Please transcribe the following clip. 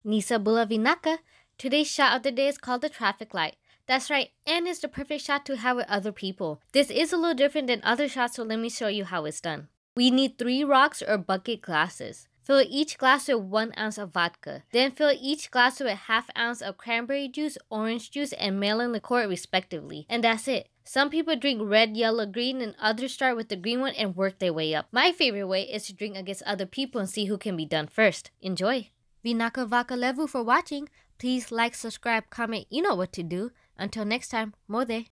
Nisa Bula Vinaka. Today's shot of the day is called the traffic light. That's right, and it's the perfect shot to have with other people. This is a little different than other shots, so let me show you how it's done. We need 3 rocks or bucket glasses. Fill each glass with 1 ounce of vodka. Then fill each glass with ½ ounce of cranberry juice, orange juice, and melon liqueur respectively. And that's it. Some people drink red, yellow, green, and others start with the green one and work their way up. My favorite way is to drink against other people and see who can be done first. Enjoy! Vinaka Vaka Levu for watching. Please like, subscribe, comment, you know what to do. Until next time, Mode.